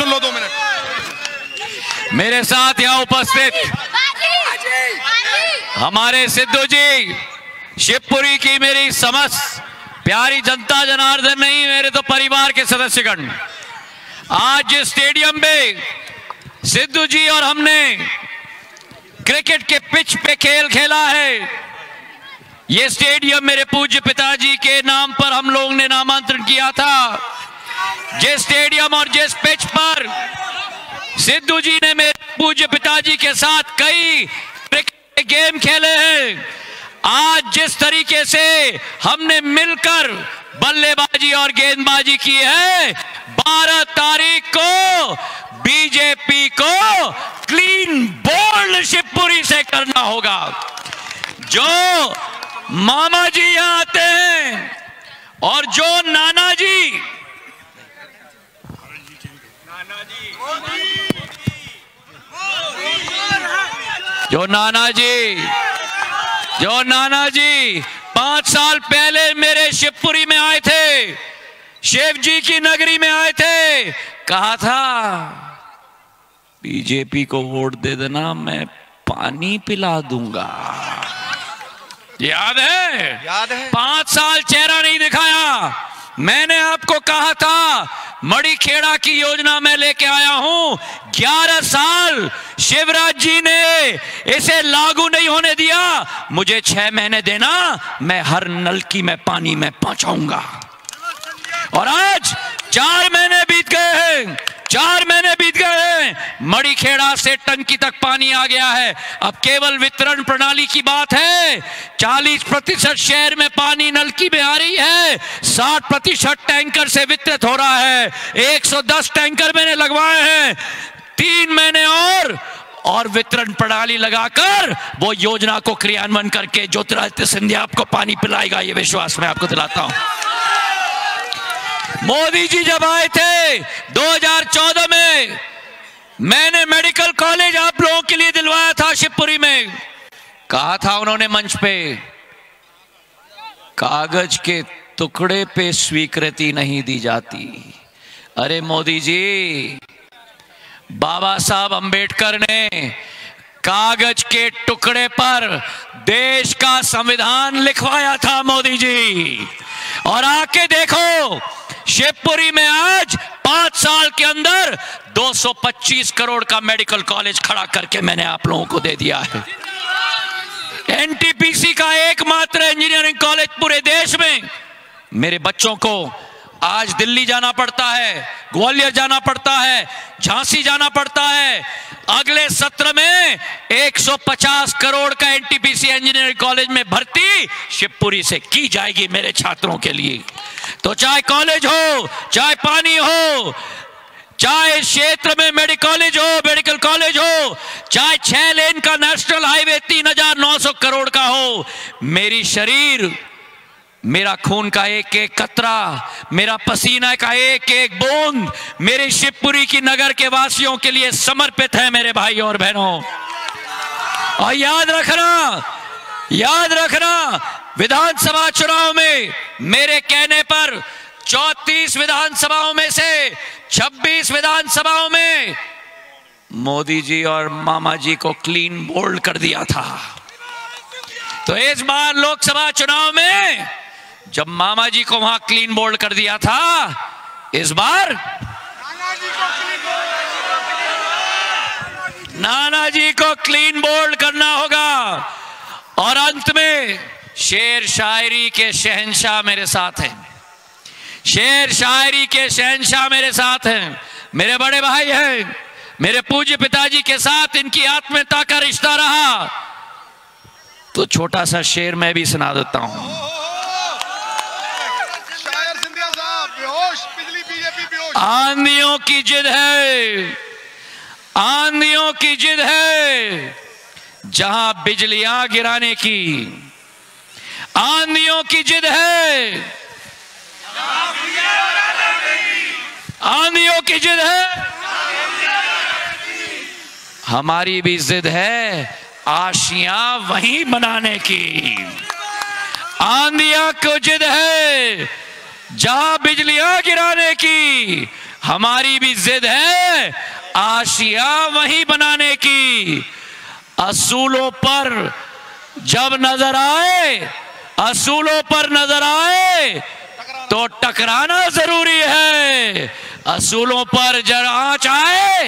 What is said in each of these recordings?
सुन लो 2 minute. मेरे साथ यहाँ उपस्थित हमारे सिद्धू जी, शिवपुरी की मेरी समस्त प्यारी जनता जनार्दन नहीं, मेरे तो परिवार के सदस्यगण, आज जिस स्टेडियम में सिद्धू जी और हमने क्रिकेट के पिच पे खेल खेला है, ये स्टेडियम मेरे पूज्य पिताजी के नाम पर हम लोगों ने नामांतरण किया था। जिस स्टेडियम और जिस पिच पर सिद्धू जी ने मेरे पूज्य पिताजी के साथ कई क्रिकेट गेम खेले हैं, आज जिस तरीके से हमने मिलकर बल्लेबाजी और गेंदबाजी की है, 12 तारीख को बीजेपी को क्लीन बोल्ड शिवपुरी से करना होगा। जो मामा जी यहां आते हैं और जो नाना जी जो नाना जी 5 साल पहले मेरे शिवपुरी में आए थे, शिव जी की नगरी में आए थे, कहा था बीजेपी को वोट दे देना, मैं पानी पिला दूंगा। याद है? 5 साल चेहरा नहीं दिखाया। मैंने आपको कहा था मड़ी खेड़ा की योजना मैं लेके आया हूं, 11 साल शिवराज जी ने इसे लागू नहीं होने दिया, मुझे 6 महीने देना, मैं हर नलकी में पानी में पहुंचाऊंगा। और आज 4 महीने बीत गए हैं, 4 महीने बीत गए हैं, मड़ी खेड़ा से टंकी तक पानी आ गया है। अब केवल वितरण प्रणाली की बात है। 40% शहर में पानी नलकी में आ रही है, 60% टैंकर से वितरित हो रहा है। 110 टैंकर मैंने लगवाए हैं। 3 महीने और वितरण प्रणाली लगाकर वो योजना को क्रियान्वयन करके ज्योतिरादित्य सिंधिया आपको पानी पिलाएगा, ये विश्वास मैं आपको दिलाता हूं। मोदी जी जब आए थे 2014 में, मैंने मेडिकल कॉलेज आप लोगों के लिए दिलवाया था शिवपुरी में। कहा था उन्होंने मंच पे, कागज के टुकड़े पे स्वीकृति नहीं दी जाती। अरे मोदी जी, बाबा साहब अंबेडकर ने कागज के टुकड़े पर देश का संविधान लिखवाया था मोदी जी। और आके देखो, शिवपुरी में आज 5 साल के अंदर 225 करोड़ का मेडिकल कॉलेज खड़ा करके मैंने आप लोगों को दे दिया है। एनटीपीसी का एकमात्र इंजीनियरिंग कॉलेज पूरे देश में। मेरे बच्चों को आज दिल्ली जाना पड़ता है, ग्वालियर जाना पड़ता है, झांसी जाना पड़ता है। अगले सत्र में 150 करोड़ का एनटीपीसी इंजीनियरिंग कॉलेज में भर्ती शिवपुरी से की जाएगी मेरे छात्रों के लिए। तो चाहे कॉलेज हो, चाहे पानी हो, चाहे क्षेत्र में मेडिकल कॉलेज हो, चाहे 6 लेन का नेशनल हाईवे 3900 करोड़ का हो, मेरी शरीर, मेरा खून का एक एक कतरा, मेरा पसीना का एक एक बूंद मेरे शिवपुरी की नगर के वासियों के लिए समर्पित है मेरे भाई और बहनों। और याद रखना, विधानसभा चुनाव में मेरे कहने पर 34 विधानसभाओं में से 26 विधानसभाओं में मोदी जी और मामा जी को क्लीन बोल्ड कर दिया था। तो इस बार लोकसभा चुनाव में जब मामा जी को वहां क्लीन बोल्ड कर दिया था, इस बार नाना जी को क्लीन बोल्ड करना होगा। और अंत में शेर शायरी के शहंशाह मेरे साथ हैं, शेर शायरी के शहंशाह मेरे साथ हैं, मेरे बड़े भाई हैं। मेरे पूज्य पिताजी के साथ इनकी आत्मीयता का रिश्ता रहा, तो छोटा सा शेर मैं भी सुना देता हूं। आंधियों की जिद है, आंधियों की जिद है, जहां बिजलियां गिराने की। आंधियों की जिद है, आंधियों की जिद है, हमारी भी जिद है आशियां वहीं बनाने की। आंधियां को जिद है जहां बिजलियां गिराने की, हमारी भी जिद है आशिया वही बनाने की। असूलों पर जब नजर आए, असूलों पर नजर आए तो टकराना जरूरी है। असूलों पर जब आंच आए,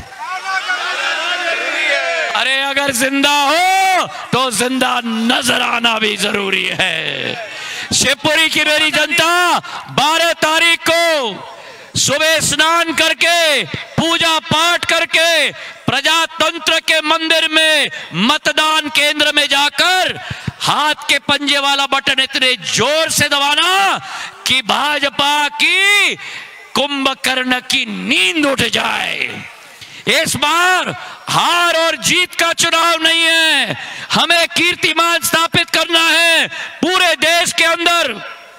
अरे अगर जिंदा हो तो जिंदा नजर आना भी जरूरी है। शिवपुरी की मेरी जनता 12 तारीख को सुबह स्नान करके, पूजा पाठ करके, प्रजातंत्र के मंदिर में, मतदान केंद्र में जाकर हाथ के पंजे वाला बटन इतने जोर से दबाना कि भाजपा की कुंभकर्ण की नींद उठ जाए। इस बार हार और जीत का चुनाव नहीं है, हमें कीर्तिमान स्थापित करना है पूरे देश के अंदर,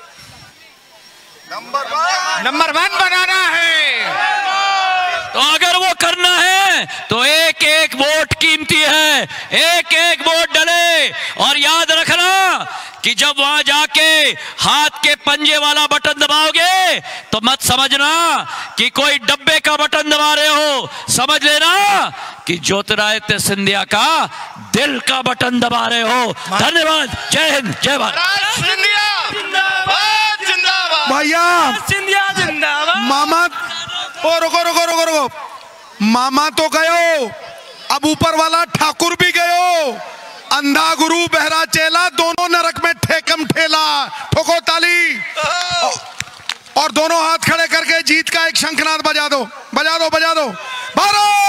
नंबर 1 बनाना है। तो अगर वो करना है तो एक एक वोट कीमती है, एक एक वोट डले। और याद रखना कि जब वहां जाके हाथ के पंजे वाला बटन दबाओगे तो मत समझना कि कोई डब्बे का बटन दबा रहे हो, समझ लेना कि ज्योतिरादित्य सिंधिया का दिल का बटन दबा रहे हो। धन्यवाद, जय हिंद, जय भारत। भैया सिंधिया जिंदाबाद। मामा ओ रुको रुको रुको रुको, मामा तो गयो, अब ऊपर वाला ठाकुर भी गयो। अंधा गुरु बहरा चेला दोनों नरक में ठेकम ठेला। ठोको ताली और दोनों हाथ खड़े करके जीत का एक शंखनाद बजा दो, बजा दो, बजा दो। भारत